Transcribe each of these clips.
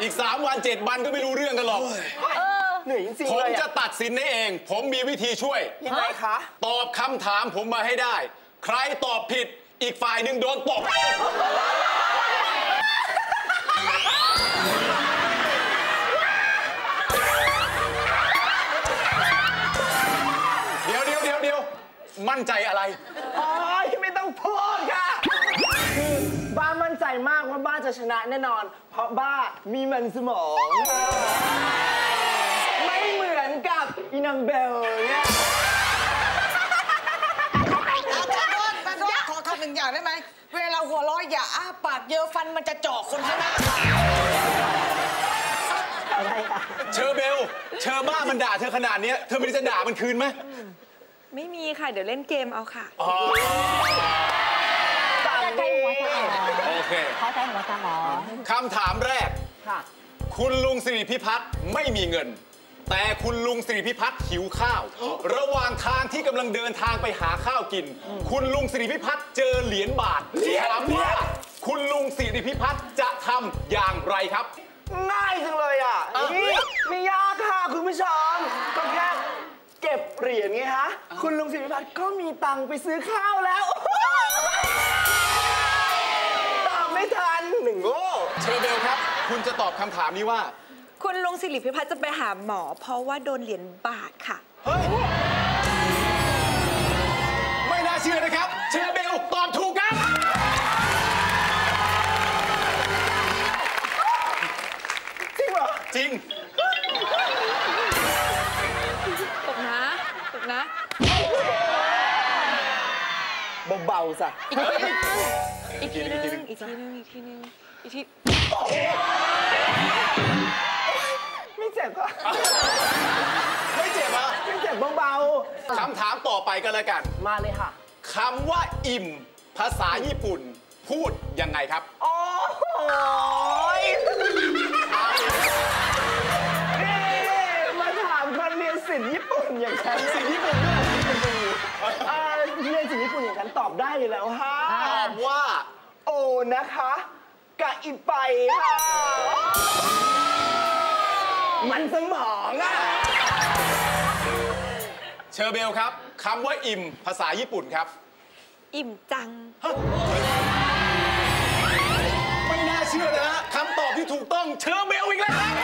อีก3 วัน 7 วันก็ไม่รู้เรื่องกันหรอกเหนื่อยจริงๆผมเลยจะตัดสินได้เองผมมีวิธีช่วยยังไงคะตอบคำถามผมมาให้ได้ใครตอบผิดอีกฝ่ายหนึ่งโดนตบเดี๋ยวมั่นใจอะไรอ๋อไม่ต้องพูดค่ะคือบ้ามั่นใจมากว่าบ้าจะชนะแน่นอนเพราะบ้ามีมันสมองไม่เหมือนกับอีนางเบลเนี่ยขอทำหนึ่งอย่างได้ไหมเวลาหัวเราะอย่าอ้าปากเยอะฟันมันจะเจาะคนข้างหน้าอะไรอะเชอเบลเชอบ้ามันด่าเธอขนาดนี้เธอไม่ได้จะด่ามันคืนไหมไม่มีค่ะเดี๋ยวเล่นเกมเอาค่ะใจหัวสมองโอเคเขาใจหัวสมองคำถามแรกค่ะคุณลุงสิริพิพัฒน์ไม่มีเงินแต่คุณลุงสิริพิพัฒน์หิวข้าวระหว่างทางที่กำลังเดินทางไปหาข้าวกินคุณลุงสิริพิพัฒน์เจอเหรียญบาทถามว่าคุณลุงสิริพิพัฒน์จะทำอย่างไรครับง่ายจังเลยอ่ะนี่ไม่ยากค่ะคุณผู้ชมก็แค่เก็บเหรียญไงฮะคุณลุงสิริพัฒน์ก็มีตังค์ไปซื้อข้าวแล้วตอบไม่ทันหนึ่งโง่เชอเบลครับคุณจะตอบคำถามนี้ว่าคุณลุงสิริพิพัฒน์จะไปหาหมอเพราะว่าโดนเหรียญบาทค่ะเฮ้ยไม่น่าเชื่อนะครับเชอเบลตอบถูกครับจริงเหรอจริงตกนะเบาๆสิอีกทีนึงไม่เจ็บอ่ะไม่เจ็บอ่ะไม่เจ็บเบาๆคำถามต่อไปกันแล้วกันมาเลยค่ะคำว่าอิ่มภาษาญี่ปุ่นพูดยังไงครับโอ้โหมาถามคนเรียนศิลป์ญี่ปุ่นอย่างฉันศิลป์ญี่ปุ่นด้วยเรียนศิลป์ญี่ปุ่นอย่างฉันตอบได้อยู่แล้วฮะตอบว่าโอนะคะกะอิไปค่ะมันสมองอ่ะเชอเบลครับคำว่าอิ่มภาษาญี่ปุ่นครับอิ่มจังไม่น่าเชื่อนะฮะคำตอบที่ถูกต้องเชอเบลอีกแล้วครับ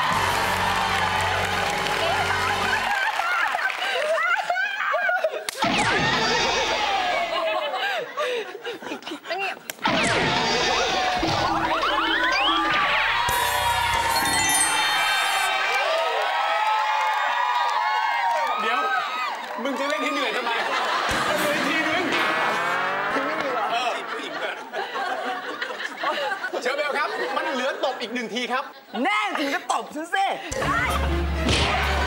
เดี๋ยวมึงจะเล่นที่เหนื่อยทำไมเหนื่อยทีนึงเชอเบลครับมันเหลือตบอีก1 ทีครับแน่จริงก็ตบฉันสิ